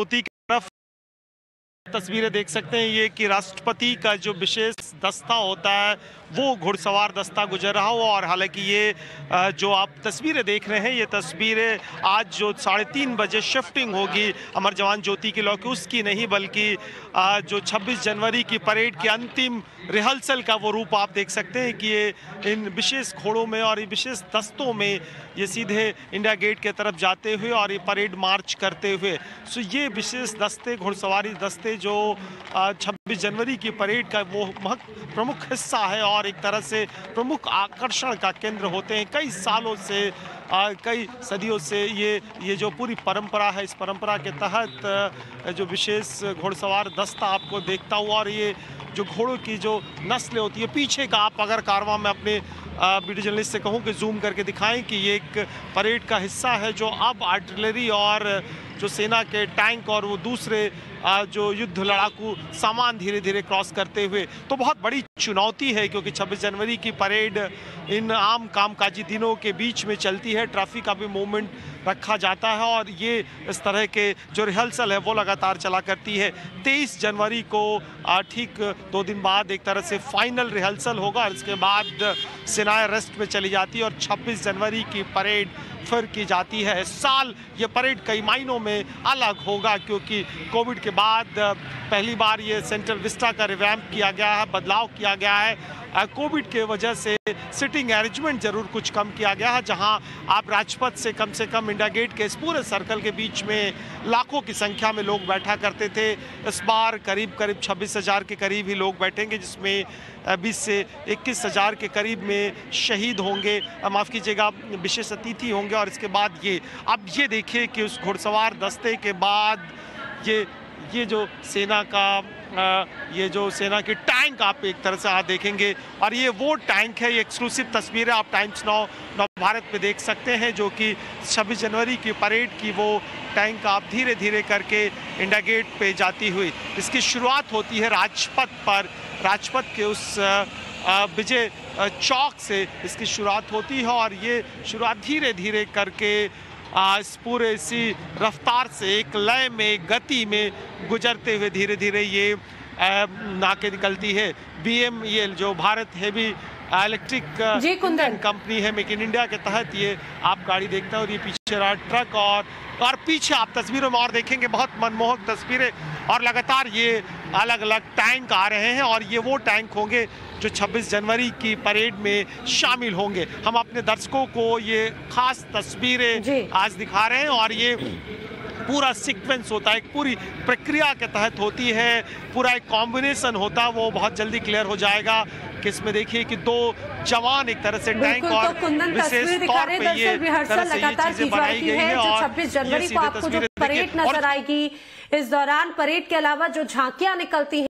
ज्योति की तरफ तस्वीरें देख सकते हैं ये कि राष्ट्रपति का जो विशेष दस्ता होता है वो घुड़सवार दस्ता गुजर रहा हो। और हालांकि ये जो आप तस्वीरें देख रहे हैं ये तस्वीरें आज जो 3:30 बजे शिफ्टिंग होगी अमर जवान ज्योति की लौ की उसकी नहीं बल्कि जो 26 जनवरी की परेड के अंतिम रिहर्सल का वो रूप आप देख सकते हैं कि ये इन विशेष घोड़ों में और विशेष दस्तों में ये सीधे इंडिया गेट के तरफ जाते हुए और ये परेड मार्च करते हुए। सो ये विशेष दस्ते घुड़सवारी दस्ते जो 26 जनवरी की परेड का वो प्रमुख हिस्सा है और एक तरह से प्रमुख आकर्षण का केंद्र होते हैं। कई सालों से कई सदियों से ये जो पूरी परंपरा है, इस परंपरा के तहत जो विशेष घुड़सवार दस्ता आपको देखता हुआ और ये जो घोड़ों की जो नस्लें होती है पीछे का आप अगर कारवां में अपने वीडियो जर्नलिस्ट से कहूँ कि जूम करके दिखाएं कि ये एक परेड का हिस्सा है जो अब आर्टिलरी और जो सेना के टैंक और वो दूसरे जो युद्ध लड़ाकू सामान धीरे धीरे क्रॉस करते हुए। तो बहुत बड़ी चुनौती है क्योंकि 26 जनवरी की परेड इन आम कामकाजी दिनों के बीच में चलती है, ट्रैफिक का भी मूवमेंट रखा जाता है और ये इस तरह के जो रिहर्सल है वो लगातार चला करती है। 23 जनवरी को ठीक 2 दिन बाद एक तरह से फाइनल रिहर्सल होगा और इसके बाद सेना रेस्ट में चली जाती है और 26 जनवरी की परेड फिर की जाती है। इस साल ये परेड कई मायनों में अलग होगा क्योंकि कोविड के बाद पहली बार ये सेंट्रल विस्टा का रिवैम्प किया गया है, बदलाव किया गया है। कोविड के वजह से सिटिंग अरेंजमेंट जरूर कुछ कम किया गया है, जहां आप राजपथ से कम इंडिया गेट के इस पूरे सर्कल के बीच में लाखों की संख्या में लोग बैठा करते थे। इस बार करीब 26,000 के करीब ही लोग बैठेंगे, जिसमें 20 से 21,000 के करीब में शहीद होंगे, माफ़ कीजिएगा विशेष अतिथि होंगे। और इसके बाद अब ये देखिए कि उस घुड़सवार दस्ते के बाद ये जो सेना का ये जो सेना की टैंक आप एक तरह से आप देखेंगे और ये वो टैंक है, ये एक्सक्लूसिव तस्वीरें आप टाइम्स नाउ भारत पे देख सकते हैं जो कि 26 जनवरी की परेड की वो टैंक आप धीरे धीरे करके इंडिया गेट पे जाती हुई। इसकी शुरुआत होती है राजपथ पर, राजपथ के उस विजय चौक से इसकी शुरुआत होती है और ये शुरुआत धीरे धीरे करके इस पूरे इसी रफ्तार से एक लय में गति में गुजरते हुए धीरे धीरे ये नाके निकलती है। BMEL जो भारत हेवी इलेक्ट्रिक कंपनी है, मेक इन इंडिया के तहत ये आप गाड़ी देखते हैं और ये पीछे रहा ट्रक और पीछे आप तस्वीरों में और देखेंगे बहुत मनमोहक तस्वीरें और लगातार ये अलग अलग टैंक आ रहे हैं और ये वो टैंक होंगे जो 26 जनवरी की परेड में शामिल होंगे। हम अपने दर्शकों को ये खास तस्वीरें आज दिखा रहे हैं और ये पूरा सीक्वेंस होता है, एक पूरी प्रक्रिया के तहत होती है, पूरा एक कॉम्बिनेशन होता है, वो बहुत जल्दी क्लियर हो जाएगा कि इसमें देखिए कि 2 जवान एक तरह से टैंक और विशेष तौर पे ये तरह से ये चीजें बनाई गई है और 26 जनवरी को आपको जो परेड नजर आएगी, इस दौरान परेड के अलावा जो झांकियां निकलती हैं